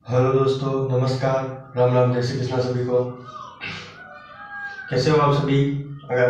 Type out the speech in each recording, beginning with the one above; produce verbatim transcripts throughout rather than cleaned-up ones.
Hello दोस्तों, नमस्कार। राम राम, जय श्री कृष्णा सभी को। कैसे हो आप सभी? अगर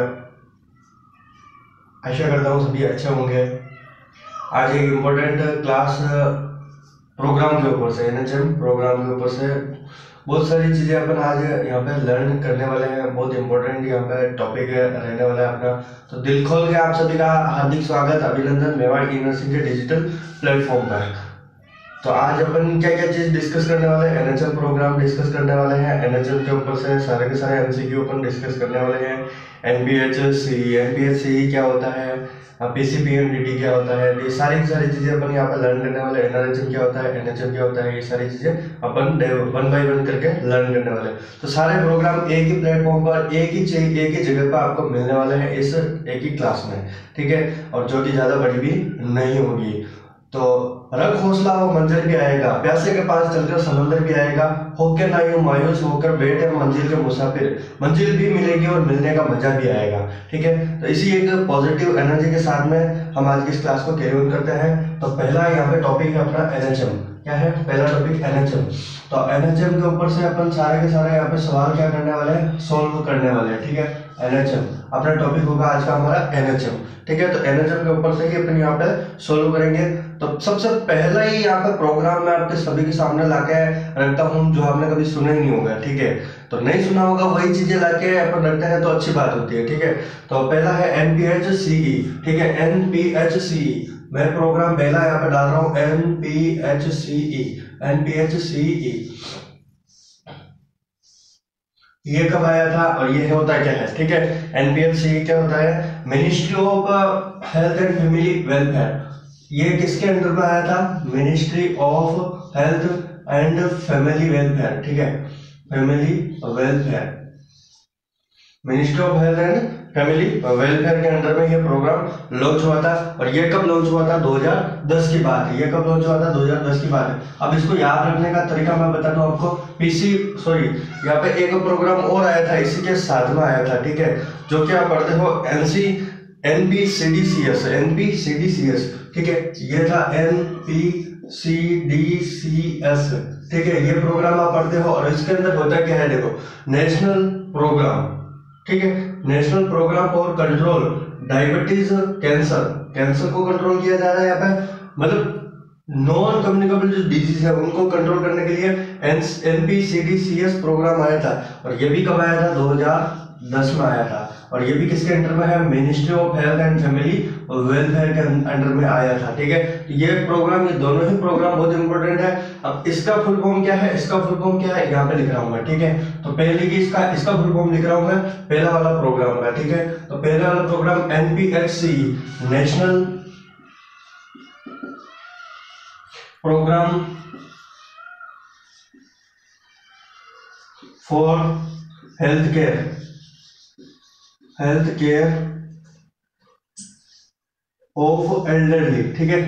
आशा करता हूँ सभी अच्छे होंगे। आज एक इम्पोर्टेंट क्लास प्रोग्राम के ऊपर से, एनएचएम प्रोग्राम के ऊपर से बहुत सारी चीज़ें अपन आज यहाँ पे लर्न करने वाले हैं। बहुत इम्पोर्टेंट यहाँ पे टॉपिक रहने वाला है अपना। तो दिल खोल के आप सभी का हार्दिक स्वागत, अभिनंदन मेवाड़ यूनिवर्सिटी के डिजिटल प्लेटफॉर्म पर। तो आज अपन क्या क्या चीज डिस्कस करने वाले हैं? एनएचएम प्रोग्राम डिस्कस करने वाले हैं। एनएचएम के ऊपर से सारे के सारे एमसीक्यू अपन डिस्कस करने वाले हैं। एनपीएचसी एनपीएचसी क्या होता है, पीसीपीएमडीटी क्या होता है, ये सारी की सारी चीजें अपन यहाँ पे लर्न करने वाले हैं। एनआरएचएम क्या होता है, एनएचएम क्या होता है, ये सारी चीजें अपन वन बाय वन करके लर्न करने वाले हैं। तो सारे प्रोग्राम एक ही प्लेटफॉर्म पर, एक ही एक ही जगह पर आपको मिलने वाले हैं इस एक ही क्लास में, ठीक है। और जो कि ज्यादा बड़ी भी नहीं होगी। तो रख हौसला वो मंजिल भी आएगा, प्यासे के पास चलकर समंदर भी आएगा, होके ना यूं मायूस होकर बैठे मंजिल के मुसाफिर, मंजिल भी मिलेगी और मिलने का मजा भी आएगा, ठीक है। तो इसी एक पॉजिटिव एनर्जी के साथ में हम आज की इस क्लास को कैरी ऑन करते हैं। तो पहला यहाँ पे टॉपिक है अपना एनएचएम। क्या है पहला टॉपिक? एनएचएम। तो एनएचएम के ऊपर से अपन सारे के सारे यहाँ पे सवाल क्या करने वाले हैं, सोल्व करने वाले हैं, ठीक है। एनएचएम अपना टॉपिक होगा आज का हमारा एनएचएम, ठीक है। तो एनएचएम के ऊपर से ही अपन यहाँ पे सोल्व करेंगे। तो सबसे पहला ही यहाँ पे प्रोग्राम मैं आपके सभी के सामने लाके रखता हूँ जो आपने कभी सुना ही नहीं होगा, ठीक है। तो नहीं सुना होगा वही चीजें लाके अपन रखते हैं तो अच्छी बात होती है, ठीक है। तो पहला है एनपीएचसीई, ठीक है। एनपीएचसीई मैं प्रोग्राम पहला यहाँ पे डाल रहा हूँ, एनपीएचसीई एनपीएचसीई। ये कब आया था और ये होता क्या है, ठीक है। एनपीएचसीई क्या होता है? Ministry of health and family welfare. ये किसके अंडर में आया था? Ministry of health and family welfare, ठीक है। Family welfare, ministry of health and family welfare के अंडर में ये प्रोग्राम लॉन्च हुआ था। और ये कब लॉन्च हुआ था? दो हज़ार दस की बात है। ये कब लॉन्च हुआ था? दो हज़ार दस की बात है। अब इसको याद रखने का तरीका मैं बताता हूँ आपको। पीसी सॉरी यहाँ पे एक प्रोग्राम और आया था, इसी के साथ में आया था, ठीक है। जो कि आप पढ़ते हो एनसी एनपीसीडीसीएस एनपीसीडीसीएस, ठीक है। ये था एनपीसीडीसीएस, ठीक है। ये प्रोग्राम आप पढ़ते हो और इसके अंदर होता क्या है, देखो, नेशनल प्रोग्राम, ठीक है। National programme for control diabetes cancer. Cancer को कंट्रोल किया जा रहा है यहाँ पे, मतलब नॉन कम्युनिकेबल जो डिजीज है उनको कंट्रोल करने के लिए एनपीसीडीसीएस प्रोग्राम आया था। और ये भी कब आया था? दो हज़ार दस में आया था। और ये भी किसके अंडर में है? Ministry of health and family welfare के अंडर में आया था, ठीक है। तो ये प्रोग्राम, ये दोनों ही प्रोग्राम बहुत इंपॉर्टेंट है। अब इसका फुल फॉर्म क्या है, इसका फुल फॉर्म क्या है, यहाँ पे लिख रहा हूँ मैं, ठीक है। तो पहले की इसका इसका फुल फॉर्म लिख रहा हूँ मैं, पहला वाला प्रोग्राम का, ठीक है। तो पहला वाला programme NPHCE, national programme for health care health care of elderly, ठीक है।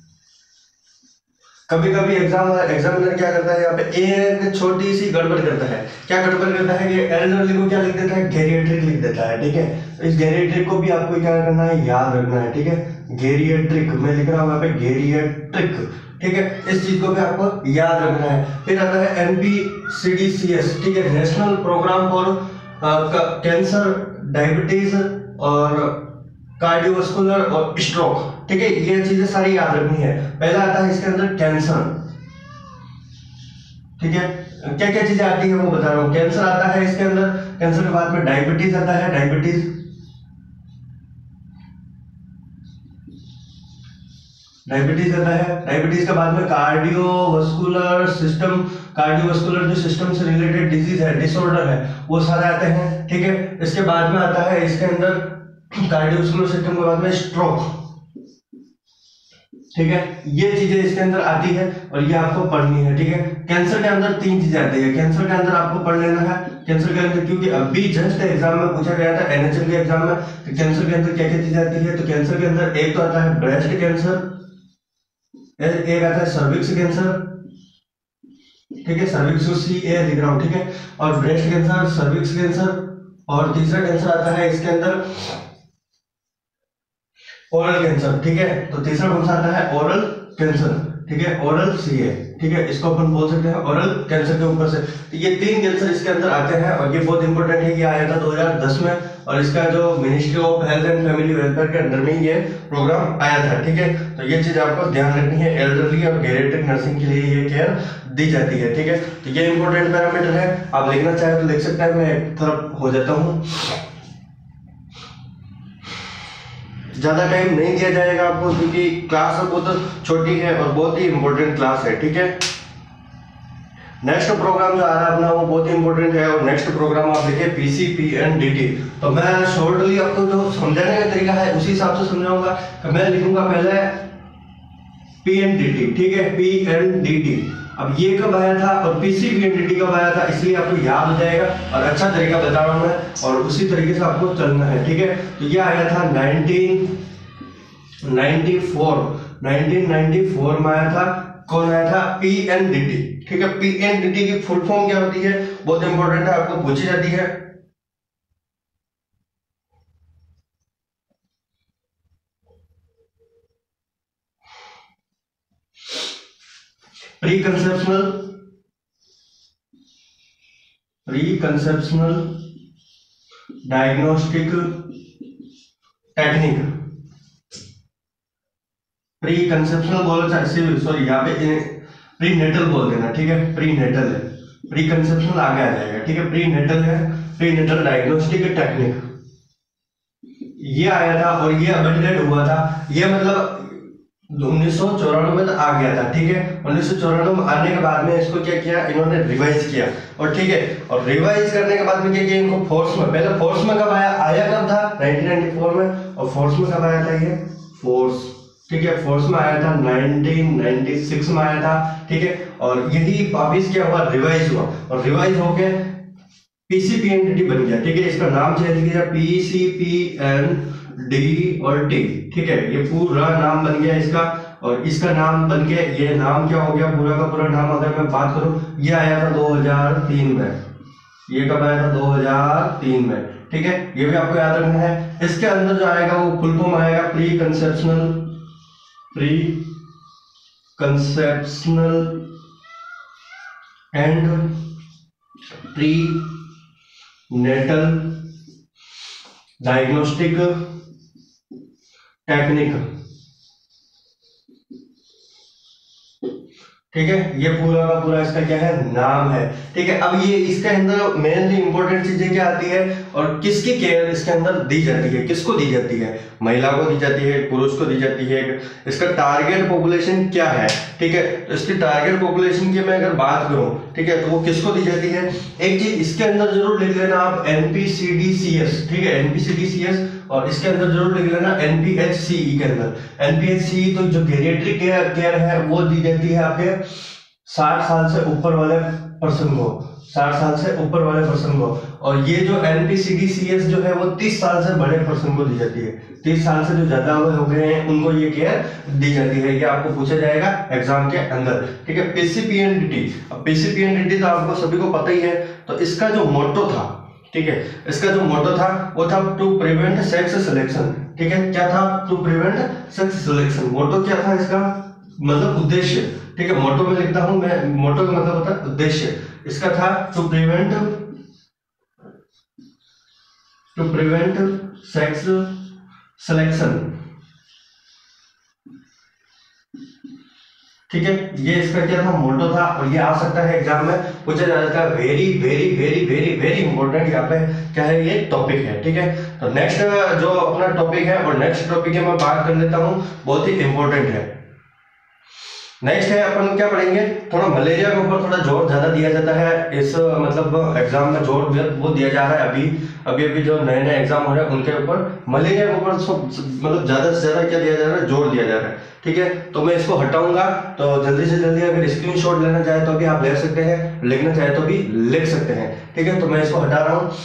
कभी कभी एग्जाम एग्जामिनर क्या करता है यहाँ पे, एक छोटी सी गड़बड़ करता है। क्या गड़बड़ करता है कि एल्डरली को क्या लिख देता है? गेरिएट्रिक लिख देता है, ठीक है। तो इस गेरिएट्रिक को भी आपको क्या करना है, याद रखना है, ठीक है। गेरिएट्रिक मैं लिख रहा हूँ यहाँ पे, गेरिएट्रिक, ठीक है। इस चीज को भी आपको याद रखना है। फिर आता है एनपीसीडीसीएस, ठीक है, national programme for cancer, diabetes और कार्डियोवास्कुलर और स्ट्रोक, ठीक है। ये चीजें सारी याद रखनी है। पहला आता है इसके अंदर कैंसर, ठीक है। क्या क्या चीजें आती है वो बता रहा हूँ। कैंसर आता है इसके अंदर, कैंसर के बाद में डायबिटीज आता है, डायबिटीज डायबिटीज आता है। डायबिटीज के बाद में कार्डियोवास्कुलर सिस्टम, कार्डियोवास्कुलर जो सिस्टम से रिलेटेड डिजीज है, डिसऑर्डर है, वो सारे आते हैं, ठीक है। इसके बाद में आता है इसके अंदर कार्डियोवास्कुलर सिस्टम के बाद में स्ट्रोक, ठीक है। ये चीजें इसके अंदर आती है और ये आपको पढ़नी है, ठीक है। कैंसर के अंदर तीन चीजें आती है। कैंसर के अंदर आपको पढ़ लेना है कैंसर के अंदर, क्योंकि अभी जस्ट एग्जाम में पूछा गया था एनएचएम के एग्जाम में, तो कैंसर के अंदर क्या क्या चीजें आती है। तो कैंसर के अंदर एक तो आता है ब्रेस्ट कैंसर, एक आता है सर्विक्स कैंसर, ठीक है। सर्विक्स को सी ए लिख रहा हूं, ठीक है। और ब्रेस्ट कैंसर, सर्विक्स कैंसर, और तीसरा कैंसर आता है इसके अंदर ओरल कैंसर, ठीक है। तो तीसरा कौन सा आता है? ओरल कैंसर, ठीक है। ओरल सी ए, ठीक है, इसको अपन बोल सकते हैं ओरल कैंसर के ऊपर से। तो ये तीन कैंसर इसके अंदर आते हैं और ये बहुत इंपॉर्टेंट है। ये आया था दो हज़ार दस में और इसका जो ministry of health and family welfare के अंडर में ये प्रोग्राम आया था। ठीक है, तो ये चीज आपको ध्यान रखनी है, एल्डरली और गेरियाट्रिक नर्सिंग के लिए ये केयर दी जाती है। ठीक है, तो ये इंपॉर्टेंट पैरामीटर है, आप लिखना चाहे तो लिख सकते हैं। मैं एक तरफ हो जाता हूँ, ज्यादा टाइम नहीं दिया जाएगा आपको क्योंकि क्लास बहुत छोटी है और बहुत ही इंपॉर्टेंट क्लास है। ठीक है, नेक्स्ट प्रोग्राम जो आ रहा है अपना वो बहुत ही इंपॉर्टेंट है और नेक्स्ट प्रोग्राम आप लिखे पीसीपीएनडीटी। तो मैं शॉर्टली आपको जो समझाने का तरीका है उसी हिसाब से समझाऊंगा। तो मैं लिखूंगा पहले पीएनडीटी, ठीक है, पीएनडीटी। अब ये कब आया था और पीसीपीएनडीटी कब आया था, इसलिए आपको याद हो जाएगा और अच्छा तरीका बता रहा हूं मैं और उसी तरीके से आपको चलना है। ठीक है, तो ये आया था nineteen ninety four, nineteen ninety four में आया था। कौन आया था? पीएनडीटी। ठीक है, पीएनडीटी की फुल फॉर्म क्या होती है, बहुत इंपॉर्टेंट है, आपको पूछी जाती है। Preconceptional preconceptional diagnostic technique. Preconceptional बोलो चाहे सॉरी यहाँ पे प्री नेटल बोल देना। ठीक है, प्री नेटल है, प्री कंसेप्शनल आगे आ जाएगा। ठीक है, प्री नेटल है, प्री नेटल डायग्नोस्टिक टेक्निक ये आया था और ये अबंडेड हुआ था। ये मतलब उन्नीस सौ चौरानवे में आ गया था। ठीक है, उन्नीस सौ चौरानवे में आने के बाद में इसको क्या किया, इन्होंने रिवाइज किया और ठीक है, और रिवाइज करने के बाद में क्या किया, इनको फोर्स में, पहले फोर्स में कब आया आया कब था नाइनटीन नाइंटी फोर में, और फोर्स में कब आया था ये फोर्स। ठीक है, फोर्स में आया था नाइनटीन नाइंटी सिक्स में आया था। ठीक है, और यही वापिस क्या हुआ, रिवाइज हुआ और रिवाइज होके पीसीपीएनडीटी बन गया। ठीक है, इसका नाम चेंज किया पीसीपीएन डी और टी। ठीक है, ये पूरा नाम बन गया इसका और इसका नाम बन के ये नाम क्या हो गया, पूरा का पूरा नाम अगर मैं बात करूं, ये आया था दो हज़ार तीन में। ये कब आया था? दो हज़ार तीन में। ठीक है, ये भी आपको याद रखना है। इसके अंदर जो आएगा वो फुल फॉर्म आएगा preconceptional preconceptional and prenatal diagnostic technique. ठीक है, ये पूरा का पूरा इसका क्या है, नाम है। ठीक है, अब ये इसके अंदर मेनली इंपॉर्टेंट चीजें क्या आती है और किसकी केयर इसके अंदर दी जाती है, किसको दी जाती है, महिला को दी जाती है, पुरुष को दी जाती है, इसका टारगेट पॉपुलेशन क्या है। ठीक है, तो इसकी टारगेट पॉपुलेशन की मैं अगर बात करूं, ठीक है, तो वो किसको दी जाती है। एक चीज इसके अंदर जरूर लिख लेना आप एनपीसीडीसीएस। ठीक है, एनपीसीडीसीएस और इसके अंदर जरूर लिख लेना एनपीएचसीई के अंदर। एनपीएचसीई तो जो गेरियाट्रिक केयर है वो दी जाती है आपके साठ साल से ऊपर वाले पर्सन को, साठ साल से ऊपर वाले पर्सन को, और ये जो एनपीसीडीसीएस जो है वो तीस साल से बड़े पर्सन को दी जाती है। तीस साल से जो ज्यादा हो गए हैं उनको ये केयर दी जाती है। ये आपको पूछा जाएगा एग्जाम के अंदर। ठीक है, पीसीपीएनडीटी। अब पीसीपीएनडीटी तो आपको सभी को पता ही है, तो इसका जो मोटो था, ठीक है, इसका जो मोटो था वो था टू प्रिवेंट सेक्स सिलेक्शन। ठीक है, क्या था? To prevent sex selection. Motto क्या था इसका, मतलब उद्देश्य। ठीक है, मोटो में लिखता हूं मैं, मोटो का मतलब होता है उद्देश्य। इसका था to prevent to prevent sex selection. ठीक है, ये इसका क्या था, मोटो था और ये आ सकता है एग्जाम में पूछा जाता है। Very very very very very important यहाँ पे क्या है, ये टॉपिक है। ठीक है, तो नेक्स्ट जो अपना टॉपिक है और नेक्स्ट टॉपिक है मैं बात कर लेता हूँ, बहुत ही इंपॉर्टेंट है। नेक्स्ट है अपन क्या पढ़ेंगे, थोड़ा मलेरिया के ऊपर थोड़ा जोर ज्यादा दिया जाता है इस मतलब एग्जाम में, जोर वो दिया जा रहा है। अभी अभी अभी जो नए नए एग्जाम हो रहे हैं उनके ऊपर मलेरिया के ऊपर मतलब ज्यादा से ज्यादा क्या दिया जा रहा है, जोर दिया जा रहा है। ठीक है, तो मैं इसको हटाऊंगा, तो जल्दी से जल्दी अगर स्क्रीनशॉट लेना चाहे तो भी आप ले सकते हैं, लिखना चाहे तो भी लिख सकते हैं। ठीक है, तो मैं इसको हटा रहा हूं।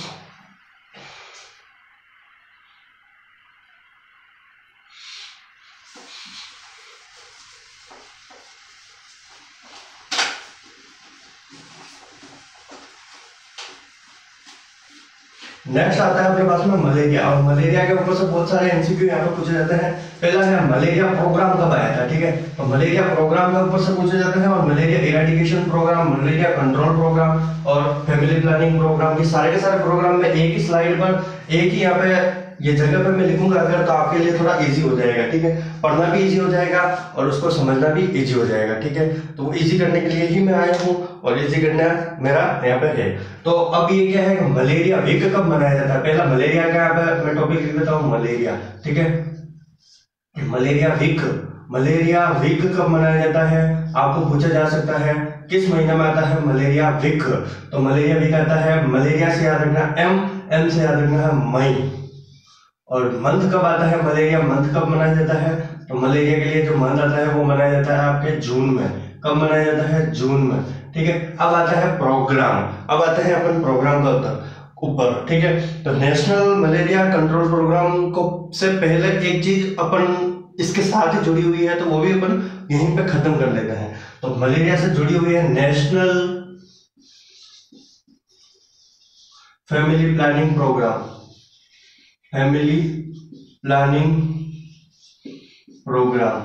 नेक्स्ट आता है अपने पास में मलेरिया, और मलेरिया के ऊपर से बहुत सारे एमसीक्यू यहाँ पे पूछे जाते हैं। पहला है मलेरिया प्रोग्राम कब आया था, ठीक है, तो मलेरिया प्रोग्राम के ऊपर से पूछे जाते हैं, और malaria eradication programme, malaria control programme और फैमिली प्लानिंग प्रोग्राम, ये सारे के सारे प्रोग्राम में एक ही स्लाइड पर एक ही यहाँ पे ये जगह पे मैं लिखूंगा अगर, तो आपके लिए थोड़ा इजी हो जाएगा, ठीक है, पढ़ना भी इजी हो जाएगा और उसको समझना भी इजी हो जाएगा, ठीक है। तो वो इजी करने के लिए ही मैं आया हूँ और इजी करना मेरा यहाँ पे है। तो अब ये क्या है, मलेरिया वीक कब मनाया जाता है, पहला मलेरिया का यहाँ पे मैं टॉपिक लिख देता हूँ, मलेरिया, ठीक है, मलेरिया वीक, मलेरिया वीक कब मनाया जाता है, आपको पूछा जा सकता है किस महीने में आता है मलेरिया वीक। तो मलेरिया वीक आता है, मलेरिया से याद रखना एम, एम से याद रखना है मई। और मंथ कब आता है, मलेरिया मंथ कब मनाया जाता है, तो मलेरिया के लिए जो मंथ आता है वो मनाया जाता है आपके जून में। कब मनाया जाता है, जून में, ठीक है। अब आता है प्रोग्राम, अब आता है अपन प्रोग्राम का ऊपर, ठीक है। तो नेशनल मलेरिया कंट्रोल प्रोग्राम को से पहले एक चीज अपन इसके साथ ही जुड़ी हुई है, तो वो भी अपन यहीं पे खत्म कर लेते हैं। तो मलेरिया से जुड़ी हुई है national family planning programme, family planning programme,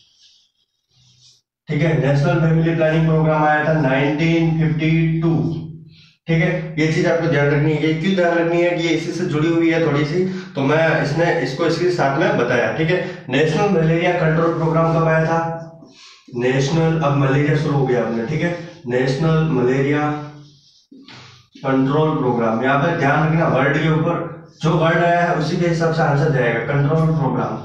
ठीक है। नेशनल फैमिली प्लानिंग प्रोग्राम आया था नाइनटीन फिफ्टी टू, ठीक है। ये चीज आपको ध्यान रखनी है, ये क्यों ध्यान रखनी है कि ये इसी से जुड़ी हुई है थोड़ी सी, तो मैं इसने इसको इसके साथ में बताया, ठीक है। नेशनल मलेरिया कंट्रोल प्रोग्राम कब आया था, नेशनल, अब मलेरिया शुरू हो गया अपने, ठीक है, नेशनल मलेरिया कंट्रोल प्रोग्राम, यहाँ पर ध्यान रखना वर्ड के ऊपर जो वर्ड आया है उसी के हिसाब से आंसर जाएगा। कंट्रोल प्रोग्राम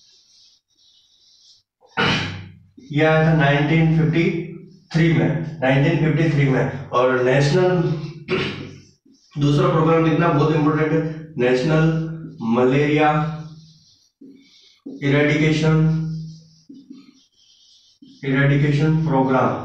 ये आया था नाइनटीन फिफ्टी थ्री में, नाइनटीन फिफ्टी थ्री में। और नेशनल दूसरा प्रोग्राम लिखना बहुत इंपॉर्टेंट है, national malaria eradication eradication programme,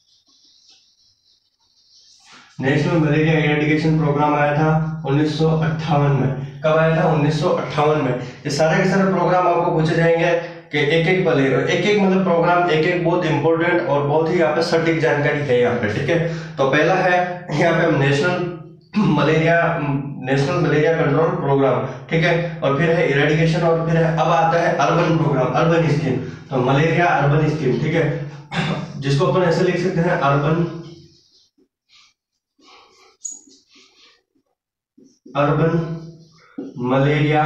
national malaria eradication programme आया था उन्नीस सौ अट्ठावन में। कब आया था, उन्नीस सौ अट्ठावन में। ये सारे के सारे प्रोग्राम आपको पूछे जाएंगे कि एक एक पले एक एक मतलब प्रोग्राम एक एक बहुत इंपॉर्टेंट और बहुत ही यहाँ पे सटीक जानकारी है यहाँ पे, ठीक है। तो पहला है यहाँ पे national malaria national malaria control programme, ठीक है, और फिर है इरेडिकेशन, और फिर है अब आता है अर्बन प्रोग्राम, अर्बन स्कीम। तो मलेरिया अर्बन स्कीम, ठीक है, जिसको अपन ऐसे लिख सकते हैं urban urban malaria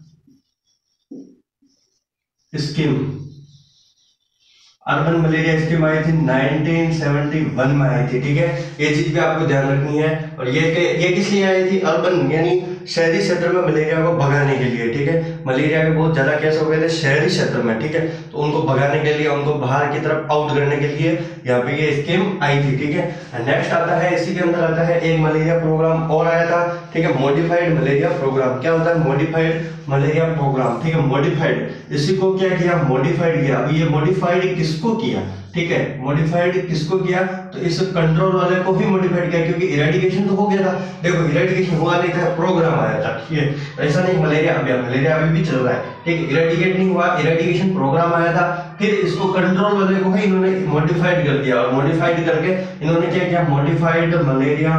scheme, urban malaria scheme आई थी नाइनटीन सेवेंटी वन में आई थी, ठीक है। ये चीज भी आपको ध्यान रखनी है। और ये ये किस लिए आई थी, अर्बन यानी शहरी क्षेत्र में मलेरिया को भगाने के लिए, ठीक है। मलेरिया के बहुत ज्यादा केस हो गए थे शहरी क्षेत्र में, ठीक है, तो उनको भगाने के लिए, उनको बाहर की तरफ आउट करने के लिए यहाँ पे ये स्कीम आई थी, ठीक है। नेक्स्ट आता है, इसी के अंदर आता है एक मलेरिया प्रोग्राम और आया था, ठीक है, मॉडिफाइड मलेरिया प्रोग्राम। क्या होता है मॉडिफाइड मलेरिया प्रोग्राम, ठीक है, मॉडिफाइड, इसी को क्या किया, मॉडिफाइड किया। अब ये मॉडिफाइड किसको किया, ठीक है, मॉडिफाइड किसको किया, तो इस कंट्रोल वाले को ही मॉडिफाइड किया, क्योंकि इरेडिकेशन तो हो गया था। देखो इरेडिकेशन हुआ नहीं था, प्रोग्राम आया था, ठीक है, ऐसा नहीं मलेरिया अभी मलेरिया अभी भी चल रहा है, ठीक है, इरेडिकेट नहीं हुआ, इरेडिकेशन प्रोग्राम आया था, फिर इसको कंट्रोल वाले को ही इन्होंने मॉडिफाइड कर दिया, और मॉडिफाइड करके इन्होंने क्या किया, मॉडिफाइड मलेरिया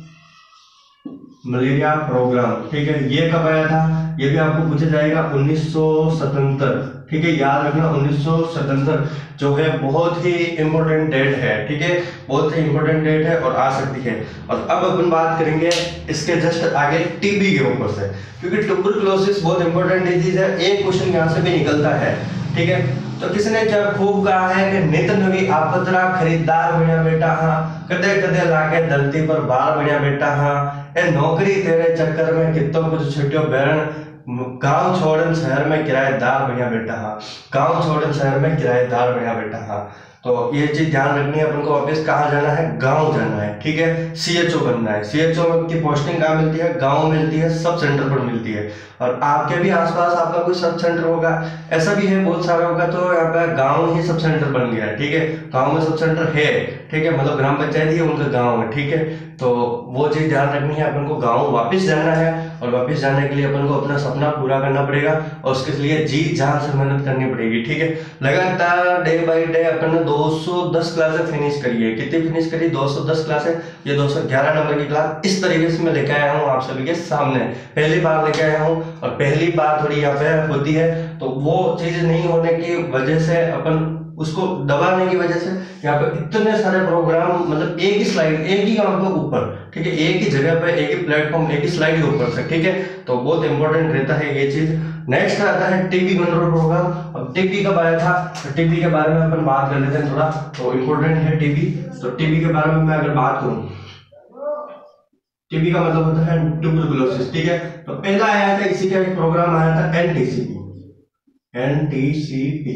मलेरिया प्रोग्राम, ठीक है। ये कब आया था, ये भी आपको पूछा जाएगा उन्नीस सौ सतहत्तर, ठीक है, याद रखना उन्नीस सौ सतहत्तर जो है बहुत ही इंपॉर्टेंट डेट है, ठीक है, बहुत ही इंपॉर्टेंट डेट है और आ सकती है। और अब अपन बात करेंगे इसके जस्ट आगे टीबी के ऊपर से, क्योंकि ट्यूबरकुलोसिस बहुत इंपॉर्टेंट डिजीज है, एक क्वेश्चन यहाँ से भी निकलता है, ठीक है। तो किसने क्या खूब कहा है कि नित नवी आपतरा खरीदार बनिया बेटा हाँ, कदे कदे लाके धरती पर बार बनिया बेटा हाँ, ए नौकरी तेरे चक्कर में कितो कुछ छुट्टियों बैरन, गांव छोड़न शहर में किराएदार बनिया बेटा हाँ, गांव छोड़न शहर में किराएदार बनिया बेटा हाँ। तो ये चीज ध्यान रखनी है अपन को, वापस कहाँ जाना है, गांव जाना है, ठीक है, सीएचओ बनना है। सीएचओ की पोस्टिंग कहाँ मिलती है, गांव मिलती है, सब सेंटर पर मिलती है। और आपके भी आसपास आपका कोई सब सेंटर होगा, ऐसा भी है बहुत सारा होगा, तो यहाँ पे गांव ही सब सेंटर बन गया है, ठीक है, गांव में सब सेंटर है, ठीक है, मतलब ग्राम पंचायत ही उनका गांव है, ठीक है, तो वो चीज ध्यान रखनी है, अपन को गांव वापस जाना है, और वापस जाने के लिए अपन को अपना सपना पूरा करना पड़ेगा, और उसके लिए जी जान से मेहनत करनी पड़ेगी, ठीक है। लगातार डे बाय डे अपन ने दो सौ दस क्लासें फिनिश करी है, कितनी फिनिश करी, दो सौ दस क्लासें, ये दो सौ ग्यारह नंबर की क्लास इस तरीके से मैं लेके आया हूँ आप सभी के सामने, पहली बार लेके आया हूँ, और पहली बार थोड़ी यहाँ पे होती है, तो वो चीज नहीं होने की वजह से अपन उसको दबाने की वजह से यहाँ पे इतने सारे प्रोग्राम, मतलब एक ही स्लाइड, एक ही यहाँ पे ऊपर, ठीक है, एक ही जगह पे, एक ही प्लेटफॉर्म, एक ही स्लाइड के ऊपर से, ठीक है, तो बहुत इंपॉर्टेंट रहता है ये चीज। नेक्स्ट आता है टीबी कंट्रोल प्रोग्राम। अब टीबी कब आया था, तो टीबी के बारे में अपन बात कर लेते हैं थोड़ा, तो इम्पोर्टेंट है टीबी। तो टीबी के बारे में मैं अगर बात करूं, टीबी का मतलब होता है ट्यूबरकुलोसिस, ठीक है, तो पहला आया था इसी का एक प्रोग्राम आया था एनटीसीपी, एनटीसीपी,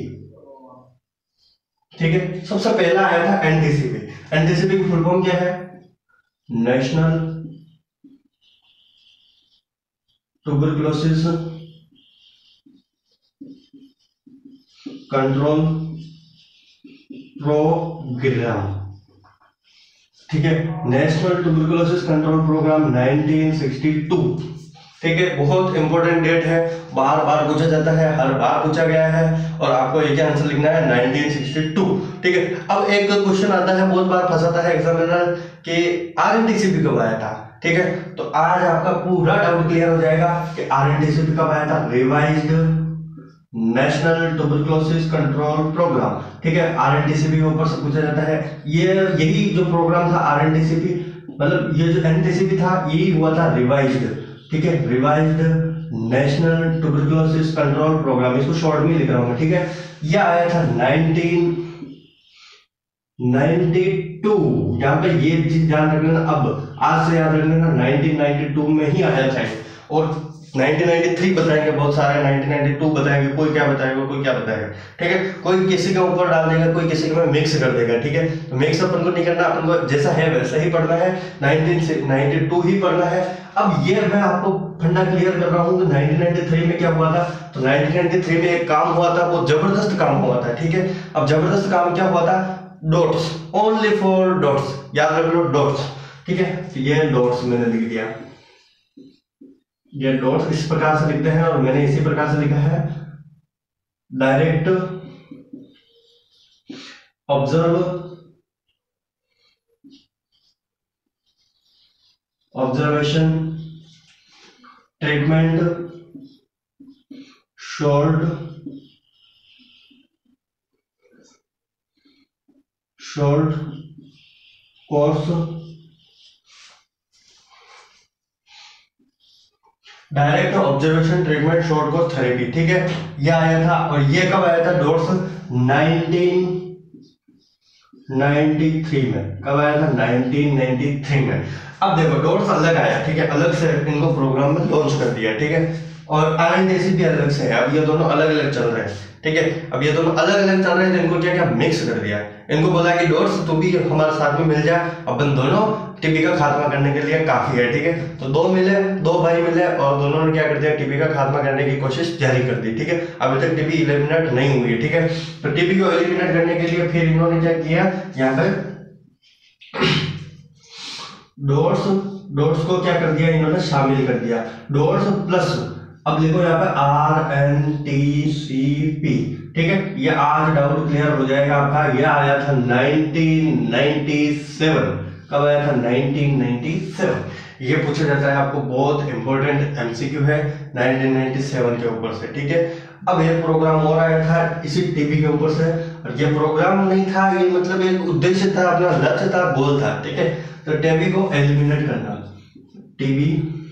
ठीक है, सबसे पहला आया था एनटीसीपी। एनटीसीपी की फुल फॉर्म क्या है, नेशनल ट्यूबरकुलोसिस कंट्रोल प्रोग्राम, ठीक है, national tuberculosis control programme nineteen sixty two, ठीक है, बहुत इंपॉर्टेंट डेट है, बार बार पूछा जाता है, हर बार पूछा गया है, और आपको एक आंसर लिखना है नाइनटीन सिक्सटी टू, ठीक है। अब एक क्वेश्चन आता है, बहुत बार फंसाता है एग्जामिनर कि आरएनटीसीपी कब आया था, ठीक है, तो आज आपका पूरा डाउट क्लियर हो जाएगा कि आरएनटीसीपी कब आया था, revised national tuberculosis control programme, ठीक है, आरएनटीसीपी के ऊपर से पूछा जाता है। ये यही जो प्रोग्राम था आरएनटीसीपी, मतलब ये जो एनटीसीपी था यही हुआ था रिवाइज्ड, ठीक है, revised national tuberculosis control programme, इसको शॉर्ट में लिख रहा हूं मैं, ठीक है, यह आया था नाइनटीन नाइंटी टू, यहाँ पे ये चीज ध्यान रखना, अब आज से याद रखना, नाइनटीन नाइंटी टू में ही आया था, और नाइनटीन नाइंटी थ्री बताएंगे बहुत सारे, नाइनटीन नाइंटी टू बताएंगे, कोई क्या बताएगा, कोई क्या बताएगा, ठीक है, कोई किसी के ऊपर डाल देगा, कोई किसी के में मिक्स कर देगा, ठीक है, तो मिक्स अपन को नहीं करना, अपन को जैसा है वैसा ही पढ़ना है, नाइनटीन नाइंटी टू ही पढ़ना है। अब ये मैं आपको फंडा क्लियर कर रहा हूँ कि नाइनटीन नाइंटी थ्री में क्या हुआ था, तो नाइनटीन नाइंटी थ्री में एक काम हुआ था, वो जबरदस्त काम हुआ था, ठीक है। अब जबरदस्त काम क्या हुआ था, डॉट्स, ओनली फॉर डॉट्स, याद रख लो डॉट्स, ठीक है, तो ये डॉट्स मैंने लिख दिया, ये डॉट्स इस प्रकार से लिखते हैं, और मैंने इसी प्रकार से लिखा है, direct observe observation treatment short short course direct observation treatment short course therapy, ठीक है, ये आया था। और ये कब आया था डॉट्स, नाइनटीन नाइंटी थ्री में, कब आया था, नाइनटीन नाइंटी थ्री में। अब देखो डॉट्स अलग आया, ठीक है, अलग से इनको प्रोग्राम में लॉन्च कर दिया, ठीक है, और आरएनटीसीपी अलग से है, अब ये दोनों अलग अलग चल रहे हैं, ठीक है, अब ये दोनों अलग अलग चल रहे हैं, तो इनको क्या क्या मिक्स कर दिया, इनको बोला कि डॉट्स तू भी हमारे साथ में मिल जा, अपन दोनों टीबी का खात्मा करने के लिए काफी है, ठीक है, तो दो मिले, दो भाई मिले, और दोनों ने क्या कर दिया, टीबी का खात्मा करने की कोशिश जारी कर दी, ठीक है, अभी तक टीबी एलिमिनेट नहीं हुई है, ठीक है, तो टीबी को एलिमिनेट करने के लिए फिर इन्होंने क्या किया, यहाँ पे डॉट्स डॉट्स को क्या कर दिया, इन्होंने शामिल कर दिया, डॉट्स प्लस, अब देखो यहाँ पे R N T C P, ठीक है, ये आज डाउट क्लियर हो जाएगा आपका, ये आया था नाइनटीन नाइंटी सेवन, कब आया था, नाइनटीन नाइंटी सेवन, ये पूछा जाता है आपको, बहुत इंपॉर्टेंट एमसीक्यू है नाइनटीन नाइंटी सेवन के ऊपर से, ठीक है। अब ये प्रोग्राम और आया था इसी टीबी के ऊपर से, और ये प्रोग्राम नहीं था, ये मतलब एक उद्देश्य था, अपना लक्ष्य था, गोल था, ठीक है, तो टीबी को एलिमिनेट करना, टीबी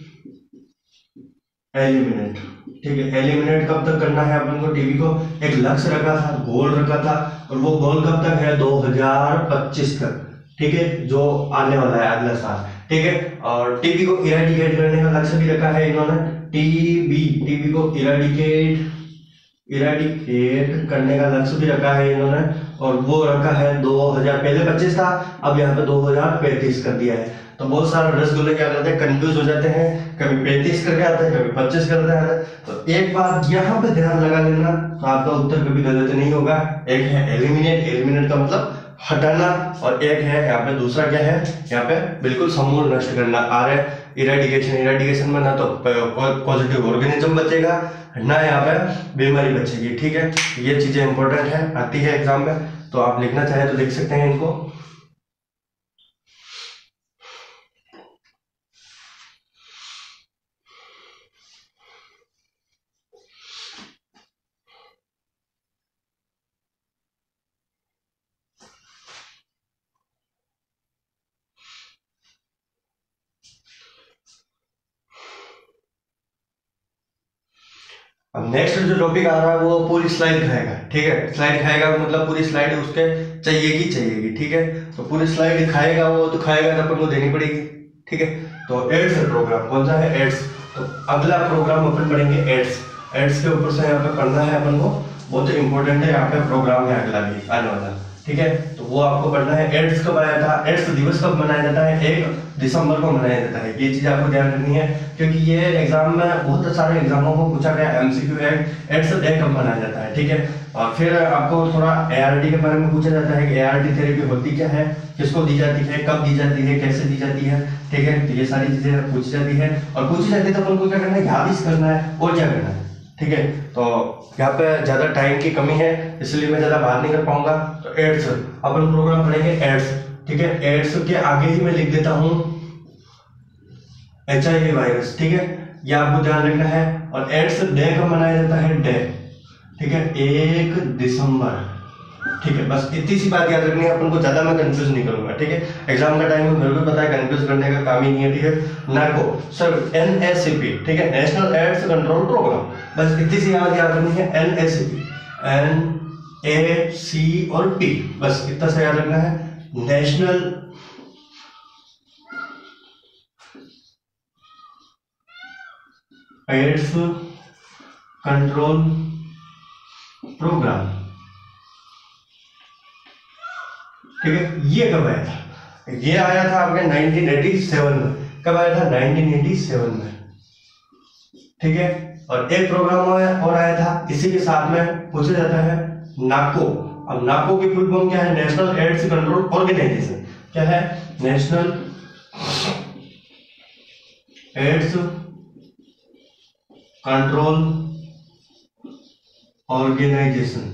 एलिमिनेट, ठीक है, एलिमिनेट कब तक करना है अपन को, टीबी को एक लक्ष्य रखा था, गोल रखा था, और वो गोल कब तक है, दो हज़ार पच्चीस तक, ठीक है, जो आने वाला है अगला साल, ठीक है, और टीबी को इरेडिकेट करने का लक्ष्य भी रखा है इन्होंने, टीबी टीबी को इरेडिकेट इरेडिकेट करने का लक्ष्य भी रखा है इन्होंने, और वो रखा है दो हज़ार, पहले पच्चीस था, अब यहाँ पे दो हज़ार पैंतीस कर दिया है। तो बहुत सारे रसगुल्ले क्या करते हैं, कंफ्यूज हो जाते हैं, कभी पैंतीस करके आते हैं, कभी पच्चीस करते हैं। तो एक बात यहाँ पे ध्यान लगा लेना, तो आपका उत्तर कभी गलत नहीं होगा। एक है एलिमिनेट, एलिमिनेट का मतलब हटाना, और एक है यहाँ पे दूसरा क्या है, यहाँ पे बिल्कुल समूल नष्ट करना। आ रहा है इरेडिकेशन, इरेडिकेशन में ना तो पॉजिटिव ऑर्गेनिज्म बचेगा, ना यहाँ पे बीमारी बचेगी। ठीक है, ये चीजें इंपॉर्टेंट है, आती है एग्जाम में, तो आप लिखना चाहें तो लिख सकते हैं इनको। अब नेक्स्ट जो टॉपिक आ रहा है वो पूरी स्लाइड खाएगा। ठीक है, स्लाइड खाएगा मतलब पूरी स्लाइड उसके चाहिएगी चाहिएगी। ठीक है, तो पूरी स्लाइड खाएगा वो, तो खाएगा तो अपन को देनी पड़ेगी। ठीक है, तो एड्स प्रोग्राम कौन सा है, एड्स। तो अगला प्रोग्राम अपन पढ़ेंगे एड्स। एड्स के ऊपर से यहाँ पे पढ़ना है अपन को, बहुत इंपॉर्टेंट है यहाँ पे प्रोग्राम है अगला भी आने वाला। ठीक है, तो वो आपको पढ़ना है। एड्स कब आया था, एड्स दिवस कब मनाया जाता है, एक दिसंबर को मनाया जाता है। ये चीज आपको ध्यान रखनी है, क्योंकि ये एग्जाम में बहुत सारे एग्जामों को पूछा गया एमसीक्यू है, एड्स डे कब मनाया जाता है। ठीक है, और फिर आपको थोड़ा एआरटी के बारे में पूछा जाता है कि एआरटी थेरेपी होती क्या है, किसको दी जाती है, कब दी जाती है, कैसे दी जाती है। ठीक है, तो ये सारी चीजें पूछी जाती है, और पूछी जाती है तो अपन को क्या करना है, याद ही करना है और क्या करना है। ठीक है, तो यहाँ पे ज्यादा टाइम की कमी है, इसलिए मैं ज्यादा बात नहीं कर पाऊंगा। तो एड्स अपन प्रोग्राम पढ़ेंगे एड्स। ठीक है, एड्स के आगे ही मैं लिख देता हूँ एच आई वी वायरस। ठीक है, यह आपको ध्यान रखना है। और एड्स डे कब मनाया जाता है, डे। ठीक है, एक दिसंबर। ठीक है, बस इतनी सी बात याद रखनी है अपन को, ज्यादा मैं कंफ्यूज नहीं करूंगा। ठीक है, एग्जाम का टाइम मेरे को पता है, कंफ्यूज करने का काम ही नहीं है। ठीक है, narco sir N A C P. ठीक है, नेशनल एड्स कंट्रोल प्रोग्राम, बस इतनी सी याद याद रखनी है, N A C P, N A C और पी, बस इतना सा याद रखना है। National AIDS control programme. ठीक है, ये कब आया था, ये आया था आपके नाइनटीन एटी सेवन में। कब आया था, नाइनटीन एटी सेवन में। ठीक है, और एक प्रोग्राम और आया था इसी के साथ में, पूछा जाता है नाको। अब नाको की फुल फॉर्म क्या है, नेशनल एड्स कंट्रोल ऑर्गेनाइजेशन। क्या है, नेशनल एड्स कंट्रोल ऑर्गेनाइजेशन।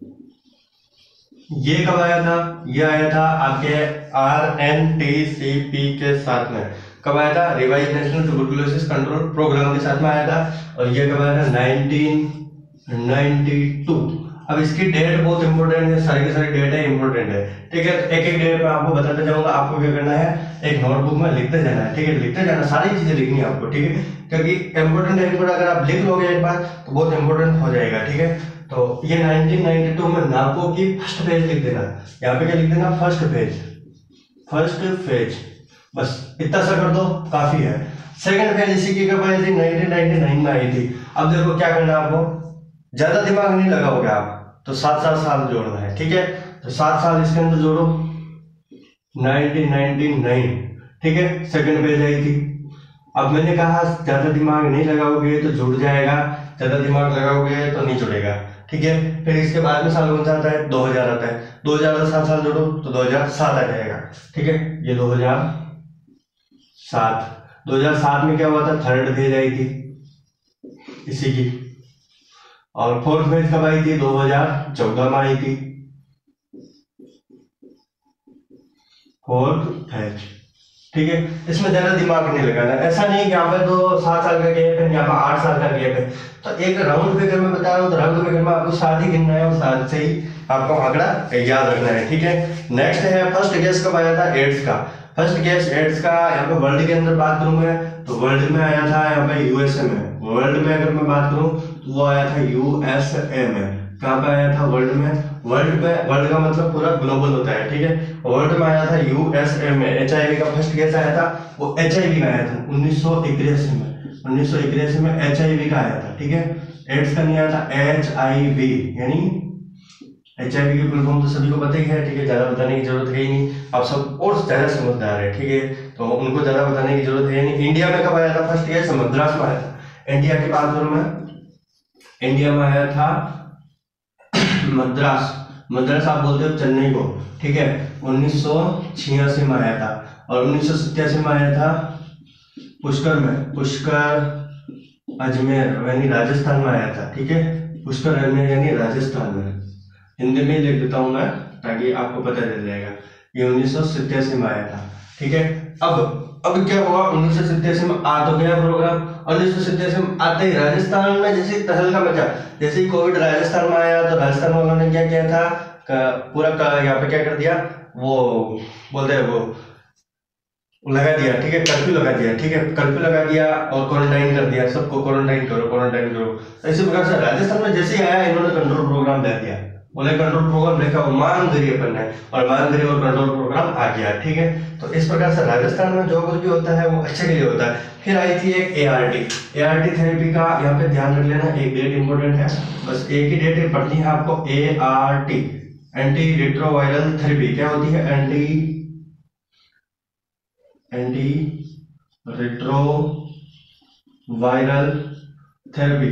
ये कब आया था, ये आया था आपके R N T C P के साथ में। कब आया था, revise national tuberculosis control program के साथ में आया था, और ये कब आया था, नाइनटीन नाइंटी टू। अब इसकी डेट बहुत इंपॉर्टेंट है, सारी की सारी डेट है इंपॉर्टेंट है। ठीक है, एक एक डेट मैं आपको बताते जाऊंगा, आपको क्या करना है, एक नोटबुक में लिखते जाना है। ठीक है, लिखते जाना, सारी चीजें लिखनी है आपको। ठीक है, क्योंकि इंपॉर्टेंट है, अगर आप लिख लोगे एक बार तो बहुत इंपॉर्टेंट हो जाएगा। ठीक है, तो ये नाइनटीन नाइंटी टू में नाको की फर्स्ट पेज लिख देना, यहाँ पे क्या लिख देना, फर्स्ट पेज, फर्स्ट पेज, बस इतना सा कर दो, काफी है। सेकंड पेज इसी की कब आई थी, नाइनटीन नाइंटी नाइन में आई थी। अब देखो क्या करना है आपको, ज्यादा दिमाग नहीं लगाओगे आप, तो सात सात साल जोड़ना है। ठीक है, तो सात साल इसके अंदर जोड़ो, नाइनटीन नाइंटी नाइन। ठीक है, सेकंड पेज आई थी। अब मैंने कहा ज्यादा दिमाग नहीं लगाओगे तो जुड़ जाएगा, ज्यादा दिमाग लगाओगे तो नहीं जुड़ेगा। ठीक है, फिर इसके बाद में साल कौन सा आता है, दो हज़ार आता है। दो हज़ार का सात साल जोड़ो तो दो हज़ार सात आ जाएगा। ठीक है, ये दो हज़ार सात। दो हज़ार सात में क्या हुआ था, थर्ड फेज आई थी इसी की, और फोर्थ फेज कब आई थी, दो हज़ार चौदह में आई थी फोर्थ फेज। ठीक है, इसमें ज्यादा दिमाग नहीं लगाना। ऐसा नहीं कि यहाँ पे तो सात साल का गैप है, यहाँ पे आठ साल का गैप है, तो एक राउंड फिगर में बता रहा हूँ, तो राउंड फिगर में आपको साथ ही गिनना है और साथ से ही आपको आंकड़ा याद रखना है। ठीक है, नेक्स्ट है फर्स्ट केस कब आया था, एड्स का। फर्स्ट केस एड्स का यहाँ पे वर्ल्ड के अंदर बात करूँ मैं, तो वर्ल्ड में आया था यहाँ पे यूएसए में। वर्ल्ड में अगर मैं बात करूँ तो वो आया था यूएसए में। कहाँ पे आया था, वर्ल्ड में। वर्ल्ड में, वर्ल्ड का मतलब पूरा ग्लोबल होता है। ठीक है, वर्ल्ड में आया था यूएसए में। एचआईवी का फर्स्ट केस आया था, वो एचआईवी का आया था उन्नीस सौ इक्यासी में। उन्नीस सौ इक्यासी में एचआईवी का आया था। ठीक है, एड्स का नहीं आया था एच आई वी, यानी एच आई वी की फुल फॉर्म तो सभी को पता ही है, ठीक है, ज्यादा बताने की जरूरत है ही नहीं, आप सब और ज्यादा समझदार है, ठीक है, तो उनको ज्यादा बताने की जरूरत है नहीं। इंडिया में कब आया था फर्स्ट, ये मद्रास में आया था। इंडिया की बात करूं मैं, इंडिया में आया था मद्रास, मद्रास आप बोलते हो चेन्नई को, ठीक है, उन्नीस सौ छियासी में आया था। और उन्नीस सौ सत्तासी में आया था पुष्कर में, पुष्कर अजमेर यानी राजस्थान में आया था, ठीक है, पुष्कर अजमेर यानी राजस्थान में। हिंदी में लिख देता हूं मैं ताकि आपको पता चल जाएगा, ये उन्नीस सौ सत्तासी में आया था, ठीक है। अब अब क्या हुआ, उन्नीस सौ सत्तासी में आ तो गया प्रोग्राम, उन्नीस सौ सत्तासी में आते ही राजस्थान में जैसे तहलका मचा, जैसे ही कोविड राजस्थान में आया तो राजस्थान वालों ने क्या किया था, पूरा यहाँ पे क्या कर दिया, वो बोलते हैं वो लगा दिया, ठीक है, कर्फ्यू लगा दिया, ठीक है, कर्फ्यू लगा दिया और क्वारंटाइन कर दिया, सबको क्वारंटाइन करो क्वारंटाइन करो। इसी प्रकार से राजस्थान में जैसे ही आया इन्होंने कंट्रोल प्रोग्राम दे दिया, बोले कंट्रोल प्रोग्राम लिखा वो मानगरी अपन ने, और मानगरी और कंट्रोल प्रोग्राम आ गया, ठीक है। तो इस प्रकार से राजस्थान में जो कुछ भी होता है वो अच्छे के लिए होता है। फिर आई थी एक A R T, A R T therapy का यहाँ पे ध्यान रख लेना, एक डेट इंपॉर्टेंट है, बस एक ही डेट पढ़नी है आपको, A R T anti retroviral therapy. क्या होती है, anti anti retro viral therapy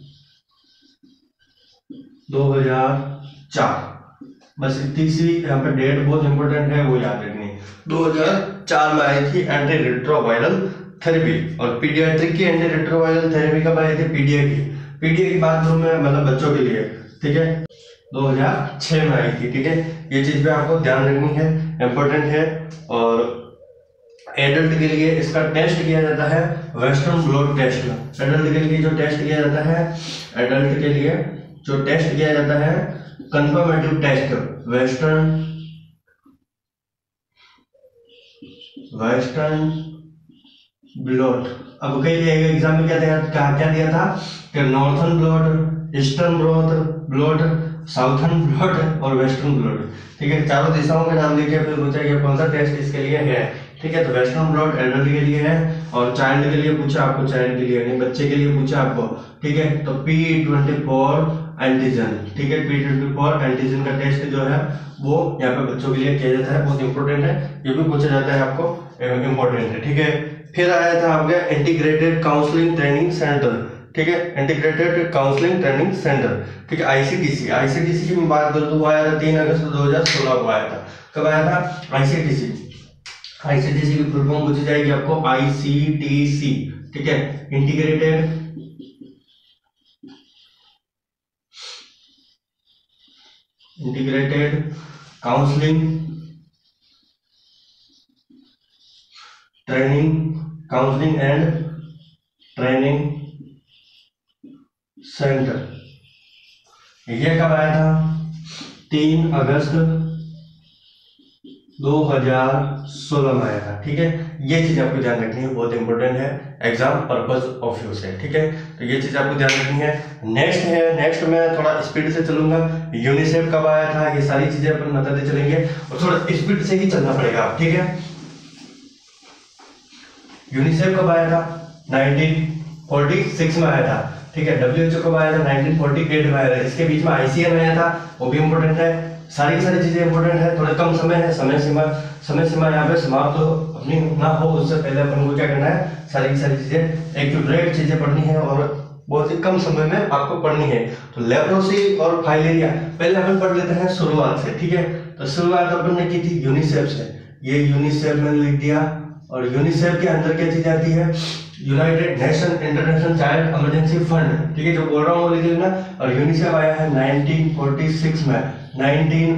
दो हज़ार चार, बस इतनी सी यहाँ पे डेट बहुत इंपॉर्टेंट है वो याद रखनी है। दो हज़ार चार में आई थी एंटी रेट्रोवायरल थेरेपी। और पीडियाट्रिक की एंटी रेट्रोवायरल थेरेपी कब आई थी, पीडिया की, पीडिया की बात करूं मैं मतलब बच्चों के लिए, ठीक है, दो हज़ार छह में आई थी, ठीक है, ये चीज पे आपको ध्यान रखनी है, इंपॉर्टेंट है। और एडल्ट के लिए इसका टेस्ट किया जाता है वेस्टर्न ब्लॉट टेस्ट। एडल्ट के लिए जो टेस्ट किया जाता है, एडल्ट के लिए जो टेस्ट किया जाता है confirmative test, western western blot. अब कई एग्जाम में क्या दिया क्या क्या दिया था कि northern blot, eastern blot blot southern blot और वेस्टर्न ब्लॉट, ठीक है, चारों दिशाओं के नाम लिखे, फिर पूछा गया कौन सा टेस्ट इसके लिए है, ठीक है। तो वेस्टर्न ब्लॉट एडल्ट के लिए है, और चाइल्ड के लिए पूछा आपको, चाइल्ड के लिए नहीं बच्चे के लिए पूछा आपको, ठीक है। तो पी ट्वेंटी फोर एंटीजन, ठीक है, पी ट्वेंटी फोर एंटीजन का टेस्ट जो है वो यहाँ पे बच्चों के लिए किया जाता है, बहुत इंपॉर्टेंट है, ये भी पूछा जाता है आपको, इंपॉर्टेंट है, ठीक है। फिर आया था आपका इंटीग्रेटेड काउंसलिंग ट्रेनिंग सेंटर, ठीक है, इंटीग्रेटेड काउंसलिंग ट्रेनिंग सेंटर, ठीक है, आईसीटीसी। आईसीटीसी की बात करूं तो वो आया था तीन अगस्त दो हज़ार सोलह को आया था। कब आया था, आईसीटीसी। आईसीटीसी की फुल फॉर्म पूछी जाएगी आपको, आईसीटीसी, ठीक है, integrated integrated counselling training counselling and training centre. ये कब आया था, तीन अगस्त दो हज़ार सोलह में आया था, ठीक है। ये चीज आपको ध्यान रखनी है, बहुत इंपॉर्टेंट है, एग्जाम पर्पस ऑफ यूज है, ठीक है, तो ये चीज आपको ध्यान रखनी है। नेक्स्ट है, नेक्स्ट में थोड़ा स्पीड से चलूंगा, यूनिसेफ कब आया था, ये सारी चीजें अपन बताते चलेंगे और थोड़ा स्पीड से ही चलना पड़ेगा, ठीक है। यूनिसेफ कब आया था, नाइनटीन फोर्टी सिक्स में आया था, ठीक है। डब्ल्यूएचओ कब आया था, नाइनटीन फोर्टी एट में आया था। इसके बीच में आईसीएम आया था, वो भी इंपॉर्टेंट है, सारी सारी चीजें इंपॉर्टेंट है। थोड़ा कम समय है, समय सीमा समय सीमा यहाँ पे समाप्त तो अपनी ना हो उससे पहले अपन को क्या करना है, सारी सारी चीजें एक्यूरेट चीजें पढ़नी है और बहुत ही कम समय में आपको पढ़नी है। तो लेप्रोसी और फाइलेरिया पहले अपन पढ़ लेते हैं शुरुआत से, ठीक है। तो शुरुआत अपन ने की थी यूनिसेफ से, ये यूनिसेफ मैंने लिख दिया। और यूनिसेफ के अंदर क्या चीज आती है, United Nation International Child Emergency Fund, ठीक है, जो बोल रहा हूँ वो लिख लेना। और यूनिसेफ आया है नाइनटीन फोर्टी सिक्स में, नाइनटीन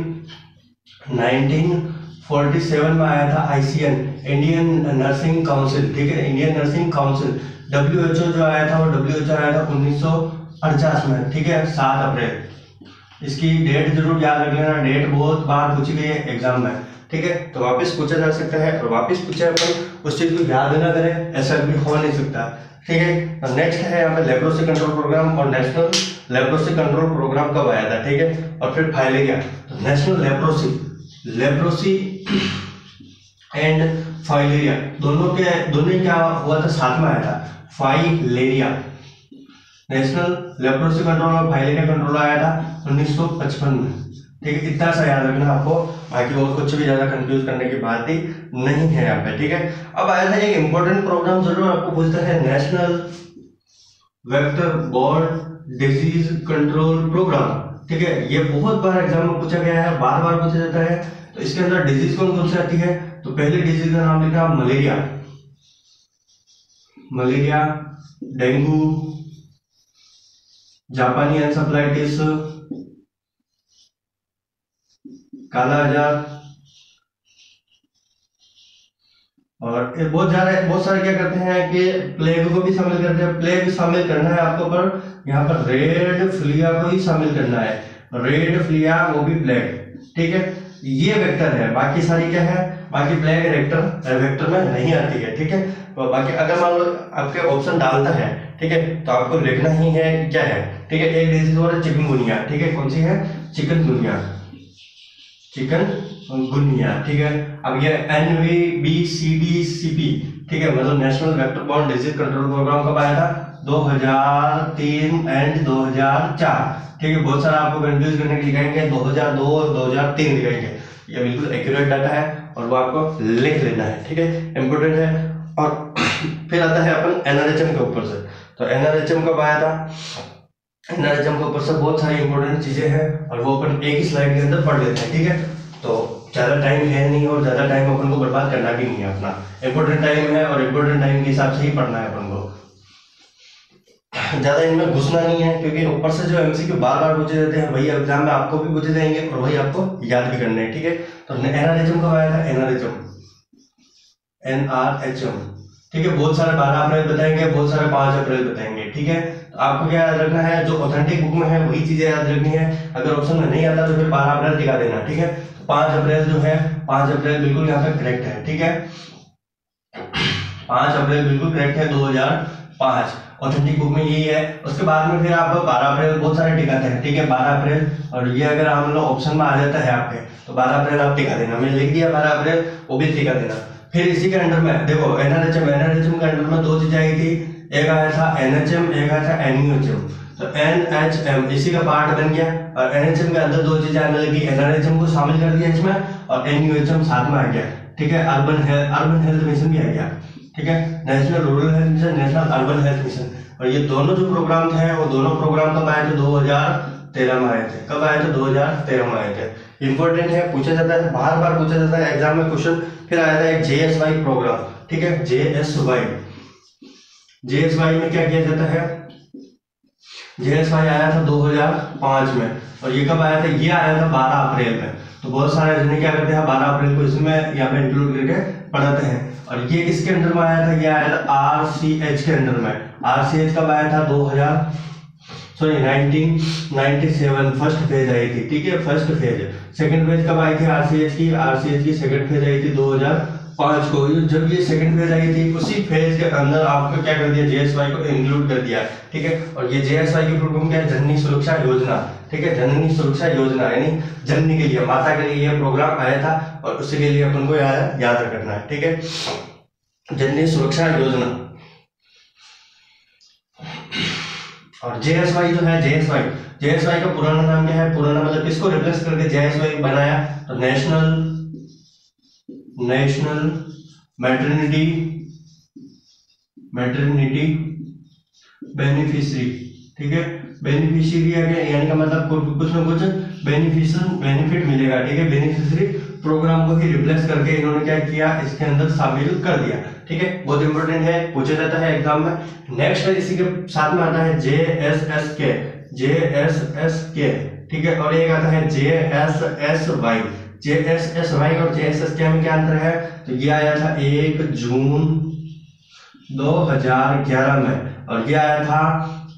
फोर्टी सेवन में आया था आईसीएन, इंडियन नर्सिंग काउंसिल, ठीक है, इंडियन नर्सिंग काउंसिल। डब्ल्यूएचओ जो आया था वो डब्ल्यूएचओ आया था उन्नीस सौ अड़चास में, ठीक है, सात अप्रैल। इसकी डेट जरूर याद रख लेना, डेट बहुत बार पूछी गई है एग्जाम में, ठीक है, तो वापस पूछा जा सकता है और वापस पूछा अपन उस चीज को याद ना करें, ऐसा भी हो नहीं सकता, ठीक है। तो नेक्स्ट है यहाँ पे लेप्रोसी कंट्रोल प्रोग्राम, और नेशनल लेप्रोसी कंट्रोल प्रोग्राम कब आया था, ठीक है। और फिर फाइलेरिया, तो national leprosy leprosy and filaria दोनों के दोनों क्या हुआ था, साथ में आया था। फाइलेरिया नेशनल लेप्रोसी कंट्रोल और फाइलेरिया कंट्रोल आया था उन्नीस सौ पचपन में। ठीक है, इतना सा याद रखना आपको, बाकी और कुछ भी ज्यादा कंफ्यूज करने की बात ही नहीं है यहाँ पे। ठीक है, अब आया था एक इंपॉर्टेंट प्रोग्राम जरूर आपको पूछता है, national vector borne disease control programme. ठीक है, ये बहुत बार एग्जाम में पूछा गया है, बार बार पूछा जाता है। तो इसके अंदर डिजीज कौन कौन सी आती है, तो पहले डिजीज का नाम लिखा मलेरिया, मलेरिया, डेंगू, जापानी एन्सेफेलाइटिस, काला आजार, और बहुत सारे बहुत सारे क्या करते हैं कि प्लेग को भी शामिल करते हैं। प्लेग शामिल करना है आपको, पर यहाँ पर रेड फ्लिया को ही शामिल करना है, रेड फ्लिया वो भी प्लेग। ठीक है, ये वेक्टर है, बाकी सारी क्या है, बाकी प्लेग वेक्टर वेक्टर में नहीं आती है। ठीक है, तो बाकी अगर मान लो आपके ऑप्शन डालता है, ठीक है, तो आपको लिखना ही है क्या है। ठीक है, एक डिजीज और चिकनगुनिया। ठीक है, कौन सी है, चिकनगुनिया, चिकनगुनिया। ठीक है, अब ये N V B D C P P, ठीक है, मतलब national vector borne disease control program कब आया था, दो हज़ार तीन एंड दो हज़ार चार। ठीक है, बहुत सारा आपको कंफ्यूज करने के लिए लिखाएंगे दो हज़ार दो और दो हज़ार तीन लिखाएंगे, ये बिल्कुल एक्यूरेट डाटा है और वो आपको लिख लेना है। ठीक है, इंपोर्टेंट है। और फिर आता है अपन एनआरएचएम के ऊपर से, तो एनआरएचएम कब आया था, एनआरएचएम के ऊपर से बहुत सारी इंपॉर्टेंट चीजें हैं और वो अपन एक ही स्लाइड के अंदर पढ़ लेते हैं। ठीक है, तो ज्यादा टाइम है नहीं और ज्यादा टाइम अपन को बर्बाद करना भी नहीं है, अपना इंपॉर्टेंट टाइम है और इंपॉर्टेंट टाइम के हिसाब से ही पढ़ना है अपन को, ज्यादा इनमें घुसना नहीं है, क्योंकि ऊपर से जो एमसीक्यू बार बार पूछे जाते हैं वही एग्जाम में आपको भी पूछे जाएंगे और वही आपको याद भी करने हैं। ठीक है, तो एनआरएचएम कब आया था, एनआरएचएम एनआरएचएम ठीक है, बहुत सारे बारह अप्रैल बताएंगे, बहुत सारे पांच अप्रैल बताएंगे। ठीक है, तो आपको क्या याद रखना है, जो ऑथेंटिक बुक में है वही चीजें याद रखनी है। अगर ऑप्शन में नहीं आता तो फिर बारह अप्रैल दिखा देना। ठीक है, तो पांच अप्रैल जो है, पांच अप्रैल बिल्कुल यहाँ पे करेक्ट है। ठीक है, पांच अप्रैल बिल्कुल करेक्ट है, दो हज़ार पाँच ऑथेंटिक बुक में यही है। उसके बाद में फिर आप बारह अप्रैल बहुत सारे टिकाते हैं। ठीक है, बारह अप्रैल, और ये अगर हम लोग ऑप्शन में आ जाता है आपके तो बारह अप्रैल आप टिका देना, मैंने लिख दिया बारह अप्रैल, वो भी टिका देना। फिर इसी के अंडर में देखो एनआरएचएम, एनआरएचएम के अंडर में दो चीजें आई थी, एक आया था एनएचएम, एक आया था एनयूएचएम। तो एनएचएम इसी का पार्ट बन गया और एनएचएम के अंदर दो चीजें आने लगी, एनआरएचएम को शामिल कर दिया इसमें और एनयूएचएम साथ में आ गया। ठीक है, urban health urban health mission भी आ गया। ठीक है, national rural health mission, national urban health mission, और ये दोनों जो प्रोग्राम थे वो दोनों प्रोग्राम कब आए थे, दो हज़ार तेरह में आए थे। कब आए थे, दो हज़ार तेरह में आए थे। इंपॉर्टेंट है, पूछा जाता है, बार बार पूछा जाता है एग्जाम में क्वेश्चन। फिर आया था एक जेएसवाई प्रोग्राम। ठीक है, जेएसवाई, जेएसवाई में क्या किया जाता है, जेएसवाई आया था दो हज़ार पाँच में, और ये कब आया था, ये आया था बारह अप्रैल में। तो बहुत सारे जने क्या करते हैं, बारह अप्रैल को इसमें यहाँ पे इंक्लूड करके पढ़ाते हैं। और ये किसके अंडर में आया था, ये आया था आरसीएच के अंडर में। आरसीएच कब आया था, दो हज़ार sorry nineteen ninety seven first phase आई थी। ठीक है, फर्स्ट फेज। सेकंड फेज कब आई थी आरसीएच की, आरसीएच की सेकंड फेज आई थी दो हज़ार पाँच को। जब ये सेकंड फेज आई थी उसी फेज के अंदर आपको क्या कर दिया, जेएसवाई को इंक्लूड कर दिया। ठीक है, और ये जेएसवाई की प्रोग्राम क्या है, जननी सुरक्षा योजना। ठीक है, जननी सुरक्षा योजना यानी जननी के लिए, माता के लिए ये प्रोग्राम आया था और उसी के लिए अपन को याद याद रखना है। ठीक है, जननी सुरक्षा योजना। और जेएसवाई जो है, जेएसवाई जेएसवाई का पुराना नाम क्या है, पुराना मतलब किसको रिप्लेस करके जेएसवाई बनाया, तो national national maternity maternity beneficiary. ठीक है, बेनिफिशियरी यानी का मतलब कुछ ना कुछ बेनिफिशियल बेनिफिट मिलेगा। ठीक है, बेनिफिशियरी प्रोग्राम को ही रिप्लेस करके इन्होंने क्या किया, इसके अंदर शामिल कर दिया। ठीक है, बहुत इंपॉर्टेंट है, पूछा जाता है एग्जाम में। नेक्स्ट इसी के साथ में आता है जेएसएसके, जेएसएसके। ठीक है, और एक आता है जेएसएसवाई, जेएसएसवाई और जेएसएसके में क्या अंतर है, तो ये आया था एक जून दो हज़ार ग्यारह में और ये आया था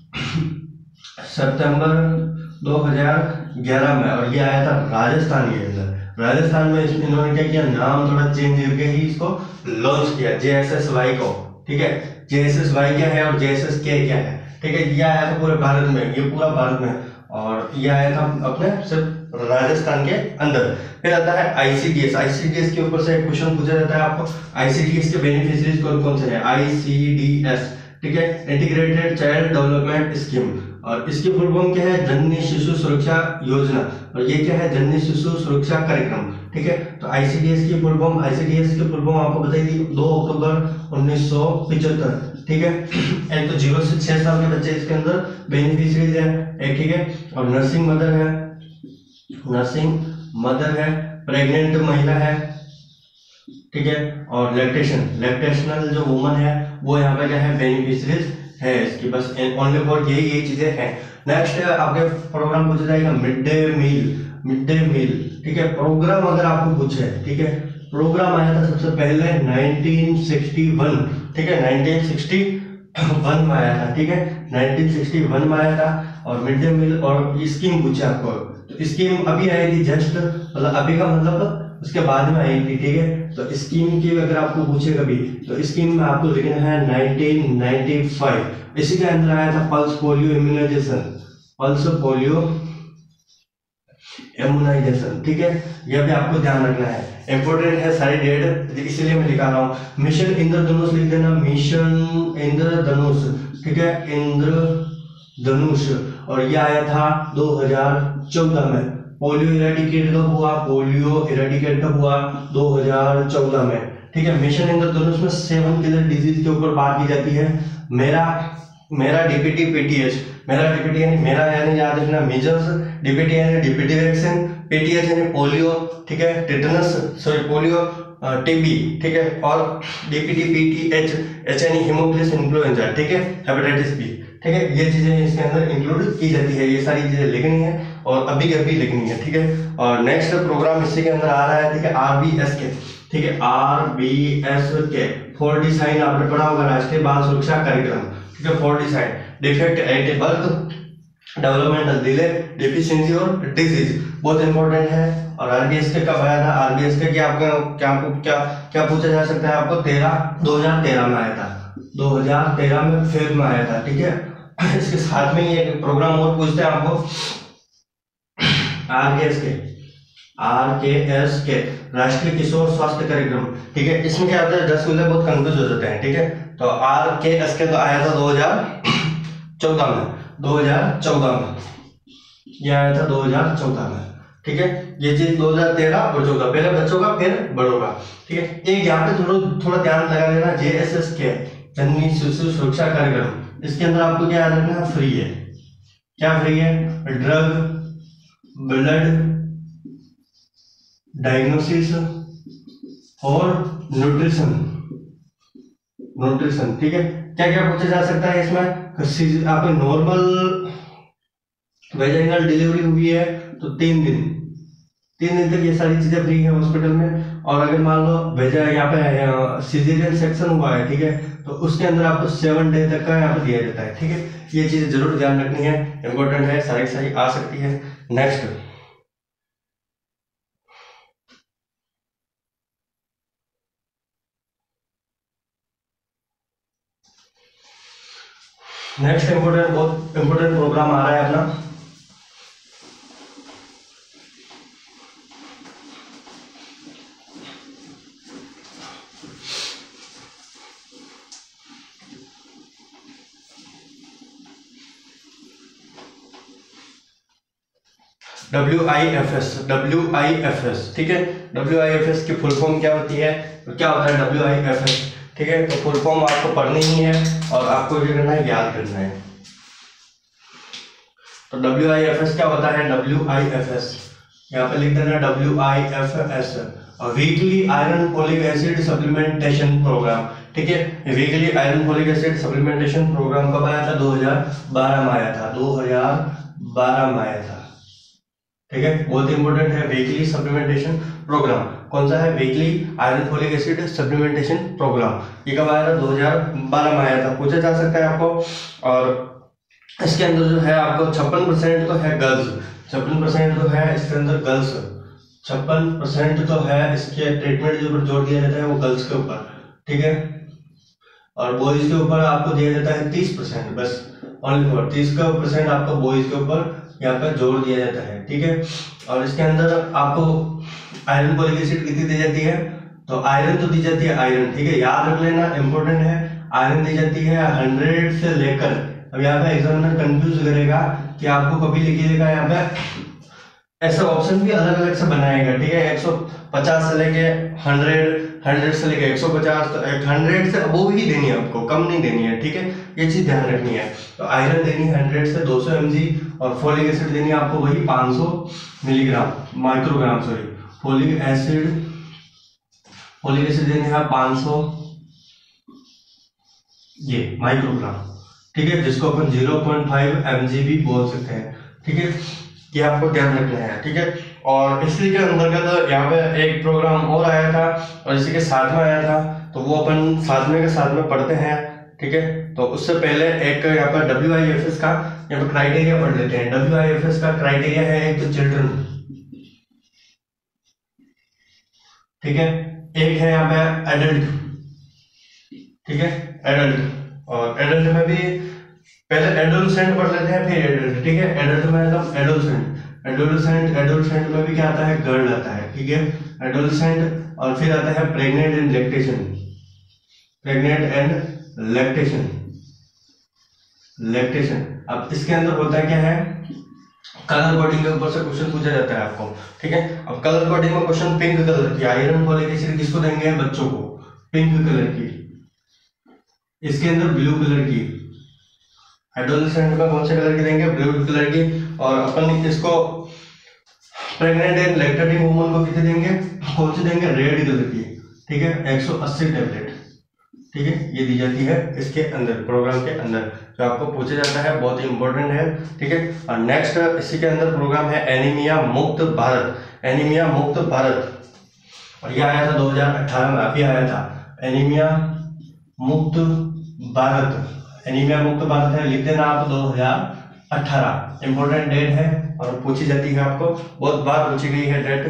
सितंबर दो हज़ार ग्यारह में, और ये आया था राजस्थान के अंदर। राजस्थान में इन्होंने क्या किया, नाम थोड़ा चेंज करके ही इसको लॉन्च किया, जेएसएसवाई को। ठीक है, जेएसएसवाई क्या है और जेएसएसके क्या है। ठीक है, ये आया था पूरे भारत में, ये पूरा भारत में, और ये आया था अपने सिर्फ राजस्थान के अंदर। फिर आता है आईसीडीएस, आईसीडीएस के ऊपर से एक क्वेश्चन पूछा जाता है आपको, आईसीडीएस के बेनिफिशियरीज कौन कौन से हैं, आईसीडीएस। ठीक है, इंटीग्रेटेड चाइल्ड डेवलपमेंट स्कीम, और इसकी फुल फॉर्म क्या है, जननी शिशु सुरक्षा योजना, और ये क्या है, जननी शिशु सुरक्षा कार्यक्रम। ठीक है, तो आईसीडीएस की फुल फॉर्म, आईसीडीएस की फुल फॉर्म आपको बताई थी दो अक्टूबर उन्नीस सौ पिछहत्तर। ठीक है, एक तो जीरो से छह साल के बच्चे इसके अंदर बेनिफिशियरीज है एक, ठीक है, और नर्सिंग मदर है, नर्सिंग मदर है, प्रेग्नेंट महिला है, ठीक है, और लैक्टेशन लैक्टेशनल जो वुमन है वो यहाँ पे क्या है, बेनिफिशियरीज है इसकी, बस ओनली फॉर यही यही चीजें हैं। नेक्स्ट आपके प्रोग्राम पूछा जाएगा mid day meal, mid day meal. ठीक है, प्रोग्राम अगर आपको पूछे, ठीक है, प्रोग्राम आया था सबसे पहले नाइनटीन सिक्सटी वन, ठीक है, नाइनटीन सिक्सटी वन में आया था। ठीक है, नाइनटीन सिक्सटी वन में आया था, और मिड डे मील और स्कीम पूछे आपको, तो स्कीम अभी आई थी जस्ट, मतलब अभी का मतलब उसके बाद में आई थी। ठीक है, तो स्कीम की अगर आपको पूछे कभी, तो स्कीम में आपको लिखना है नाइनटीन नाइंटी फाइव। इसी के अंदर आया था pulse polio immunisation, pulse polio immunisation. ठीक है, यह भी आपको ध्यान रखना है, इंपॉर्टेंट है सारी डेट, इसलिए मैं निकाल रहा हूँ। मिशन इंद्रधनुष लिख देना, मिशन इंद्रधनुष। ठीक है, इंद्रधनुष, और यह आया था दो हज़ार चौदह में। पोलियो इरेडिकेट कब हुआ, पोलियो इरेडिकेट कब हुआ, दो हज़ार चौदह में। ठीक है, मिशन इंद्रधनुष में सेवन किलर डिजीज के ऊपर बात की जाती है। मेरा मेरा डीपीटी पीटीएच, मेरा डीपीटी यानी मेरा यानी याद रखना मीजल्स, डीपीटी यानी डीपीटी वैक्सीन, पीटीएच यानी पोलियो, ठीक है, टिटनस सॉरी पोलियो, टीबी, ठीक है, और डीपीटी पीटीएच, एच यानी हीमोफिलस इन्फ्लुएंजा, ठीक है, हेपेटाइटिस बी। ठीक है, ये चीजें इसके अंदर इंक्लूड की जाती है, ये सारी चीजें लिखनी है और अभी के अभी लिखनी है। ठीक है, और नेक्स्ट प्रोग्राम इसी के अंदर आ रहा है, ठीक है, आरबीएस के, ठीक है, आरबीएस के फोर डी साइन आपने पढ़ा होगा, राष्ट्रीय बाल सुरक्षा कार्यक्रम। ठीक है, four D sign, defect at birth, developmental delay, deficiency और डिजीज, बहुत इंपॉर्टेंट है। और आरबीएस के कब आया था, आरबीएस के क्या आपका क्या क्या क्या पूछा जा सकता है आपको, तेरह दो हजार तेरह में आया था, दो हज़ार तेरह में फेब में आया था। ठीक है, इसके साथ में ये प्रोग्राम और पूछते हैं आपको, आरकेएस के, आरकेएस के राष्ट्रीय किशोर स्वास्थ्य कार्यक्रम। ठीक है, इसमें क्या होता है, दस मिनट बहुत कंफ्यूज हो जाते हैं। ठीक है, तो आरकेएस के तो आया था दो हज़ार चौदह में, दो हज़ार चौदह में ये आया था, दो हज़ार चौदह में। ठीक है, ये चीज दो हज़ार तेरह और चौदह, पहले बच्चों का फिर बड़ों का। ठीक है, एक यहाँ पे थोड़ा थोड़ा ध्यान लगा लेना, जेएसएस के जननी शिशु सुरक्षा कार्यक्रम, इसके अंदर आपको क्या याद रखना है, फ्री है, क्या फ्री है, ड्रग, ब्लड डायग्नोसिस और न्यूट्रिशन, न्यूट्रिशन। ठीक है, क्या क्या पूछा जा सकता है इसमें, आपको नॉर्मल वेजाइनल डिलीवरी हुई है तो तीन दिन तीन दिन तक ये सारी चीजें फ्री है हॉस्पिटल में। और अगर मान लो भेजा यहाँ पे सिजेरियन सेक्शन हुआ है, ठीक है, तो उसके अंदर आपको सेवन डे तक का यहाँ पे दिया जाता है। ठीक है, ये चीजें जरूर ध्यान रखनी है, इंपॉर्टेंट है, सारी सारी आ सकती है। नेक्स्ट नेक्स्ट इंपॉर्टेंट बहुत इंपॉर्टेंट प्रोग्राम आ रहा है अपना, W I F S, W I F S. ठीक है, डब्ल्यू आई एफ एस की फुल फॉर्म क्या होती है, तो क्या होता है डब्ल्यू आई एफ एस। ठीक है, तो फुल फॉर्म आपको पढ़नी ही है और आपको ये करना है, याद करना है। तो डब्ल्यू आई एफ एस क्या होता है, डब्ल्यू आई एफ एस यहाँ पे लिख देना, W I F S, weekly iron folic acid supplementation program. ठीक है, weekly iron folic acid supplementation program कब आया था, दो हज़ार बारह में आया था, दो हज़ार बारह में आया था। ठीक है, बहुत इंपॉर्टेंट है, वीकली सप्लीमेंटेशन प्रोग्राम कौन सा है, weekly iron folic acid supplementation program, ये कब आया था, दो हज़ार बारह में आया था, पूछा जा सकता है आपको। और इसके अंदर जो है आपको छप्पन परसेंट तो है गर्ल्स, छप्पन परसेंट तो है इसके अंदर गर्ल्स, छप्पन परसेंट तो है इसके ट्रीटमेंट जो ऊपर जोर दिया जाता है वो गर्ल्स के ऊपर। ठीक है, और बॉयज के ऊपर आपको दिया जाता है तीस परसेंट, बस ओनली फॉर तीस का परसेंट आपको बॉयज के ऊपर यहाँ पर जोर दिया जाता है। ठीक है, और इसके अंदर आपको आयरन फोलिक एसिड कितनी दी जाती है, तो आयरन तो दी जाती है आयरन। ठीक है, याद रख लेना, इंपॉर्टेंट है, आयरन दी जाती है हंड्रेड से लेकर, अब यहाँ पे एग्जामिनर कंफ्यूज करेगा कि आपको कभी लिखी देगा यहाँ पे ऐसा ऑप्शन भी अलग अलग से बनाएगा, ठीक है। एक सौ पचास से लेके हंड्रेड, हंड्रेड से लेके एक सौ पचास, हंड्रेड से वो ही देनी है आपको, कम नहीं देनी है, ठीक है। ये चीज ध्यान रखनी है। तो आयरन देनी है हंड्रेड से दो सौ एम जी और फोलिक एसिड देनी है आपको वही पाँच सौ milligram microgram sorry folic acid folic acid देनी है पाँच सौ ये माइक्रोग्राम, ठीक है, जिसको अपन zero point five M G भी बोल सकते हैं, ठीक है। ये आपको ध्यान रखना है, ठीक है। और इसी के अंतर्गत तो यहाँ पे एक प्रोग्राम और आया था और इसी के साथ में आया था, तो वो अपन साथ में के साथ में पढ़ते हैं, ठीक है। तो उससे पहले एक यहाँ पर डब्ल्यू आई एफ एस का यहाँ पर क्राइटेरिया पढ़ लेते हैं। डब्ल्यू आई एफ एस का क्राइटेरिया है एक तो चिल्ड्रन, ठीक है, एक है यहाँ पे एडल्ट, ठीक है, एडल्ट। और एडल्ट में भी पहले एडोलसेंट पढ़ लेते हैं फिर एडल्ट, ठीक है। एडल्ट में मतलब एडोलसेंट एडोलसेंट एडोलसेंट में भी क्या आता है, गर्ल आता है, ठीक है, एडोलसेंट। और फिर आता है pregnant and lactation, pregnant and lactation lactation अब इसके अंदर होता है क्या है, कलर कोडिंग के ऊपर से क्वेश्चन पूछा जाता है आपको, ठीक है। अब कलर कोडिंग में क्वेश्चन पिंक कलर की आयरन फोलिक एसिड किसको देंगे, बच्चों को, पिंक कलर की। इसके अंदर ब्लू कलर की, एडोलसेंट में कौन से कलर की देंगे, ब्लू कलर की। और अपन इसको प्रेग्नेंट एंड लैक्टेटिंग वुमन को कितने देंगे, कौन सी देंगे, रेड कलर की, ठीक है, एक सौ अस्सी टैबलेट, ठीक है। ये दी जाती है इसके अंदर, प्रोग्राम के अंदर जो आपको पूछा जाता है, बहुत ही इंपॉर्टेंट है, ठीक है। और नेक्स्ट इसी के अंदर प्रोग्राम है एनीमिया मुक्त भारत, एनीमिया मुक्त भारत। और ये आया था दो हज़ार अठारह में, अभी आया था एनीमिया मुक्त भारत, एनीमिया मुक्त भारत है, लिख देना आप दो हज़ार अठारह, इंपॉर्टेंट डेट है और पूछी जाती है आपको, बहुत बार पूछी गई है डेट।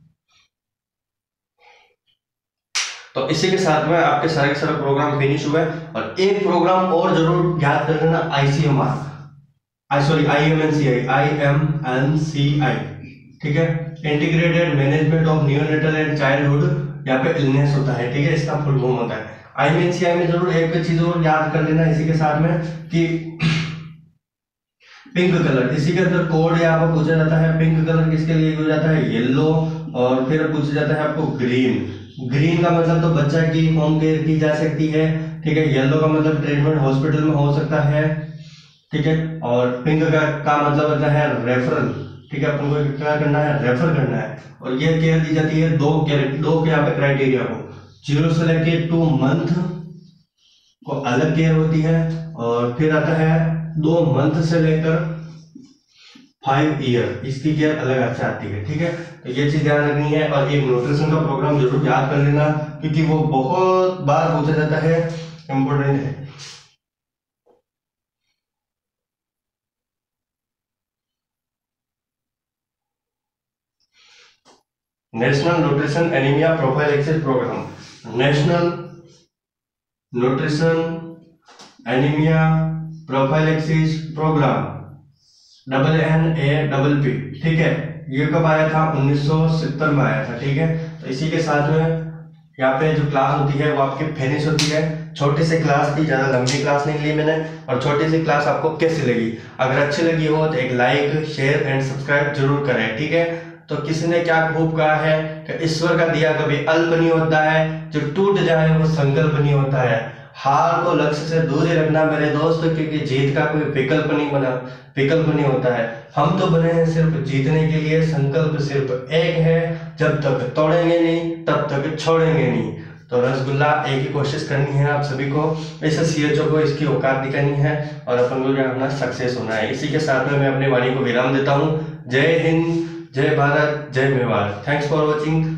तो इसी के साथ में आपके सारे के सारे प्रोग्राम फिनिश हुए। और एक प्रोग्राम और जरूर याद कर लेना, आईसीएमआर, आई सॉरी आईएमएनसीआई, आईएमएनसीआई, ठीक है, integrated management of neonatal and childhood, यहाँ पे इलनेस होता है, ठीक है, इसका फुल फॉर्म होता है। आईएमएनसीआई में जरूर एक चीज और याद कर लेना इसी के साथ में कि पिंक कलर, इसी के अंदर कोड यहाँ पर पूछा जाता है, पिंक कलर किसके लिए यूज जाता है, येलो। और फिर पूछा जाता है आपको ग्रीन, ग्रीन का मतलब तो बच्चा की होम केयर की जा सकती है, ठीक है। येलो का मतलब ट्रीटमेंट हॉस्पिटल में हो सकता है, ठीक है। और पिंक का, का मतलब होता है रेफरल, ठीक है, अपन को क्या करना है, रेफर करना है। और ये केयर दी जाती है दो केयर, दो के यहाँ पे क्राइटेरिया को, जीरो से लेके टू मंथ को अलग केयर होती है, और फिर आता है दो मंथ से लेकर फाइव ईयर, इसकी केयर अलग अच्छा आती है, ठीक है। तो ये चीज ध्यान रखनी है। और एक न्यूट्रिशन का प्रोग्राम जरूर याद कर लेना क्योंकि वो बहुत बार पूछा जाता है, इंपॉर्टेंट है। National nutrition anaemia prophylaxis program, national nutrition anaemia prophylaxis program, double N A double P, ठीक है। ये कब आया था, उन्नीस सौ सत्तर में आया था, ठीक है। तो इसी के साथ में यहाँ पे जो क्लास होती है वो आपकी फिनिश होती है। छोटी सी क्लास थी, ज्यादा लंबी क्लास नहीं ली मैंने। और छोटी सी क्लास आपको कैसी लगी, अगर अच्छी लगी हो तो एक लाइक शेयर एंड सब्सक्राइब जरूर करें, ठीक है। तो किसी ने क्या खूब कहा है कि ईश्वर का दिया कभी अल्प नहीं होता है, जो टूट जाए वो संकल्प नहीं होता है। हार को लक्ष्य से दूर ही रखना मेरे दोस्त, क्योंकि जीत का कोई विकल्प नहीं बना विकल्प नहीं होता है। हम तो बने हैं सिर्फ जीतने के लिए, संकल्प सिर्फ एक है, जब तक तोड़ेंगे नहीं तब तक छोड़ेंगे नहीं। तो रसगुल्ला एक ही कोशिश करनी है आप सभी को, इस सीएचओ को इसकी औकात दिखानी है और अपन को जो अपना सक्सेस होना है। इसी के साथ में मैं अपनी वाणी को विराम देता हूँ। जय हिंद, जय भारत, जय मेवाड़। Thanks for watching.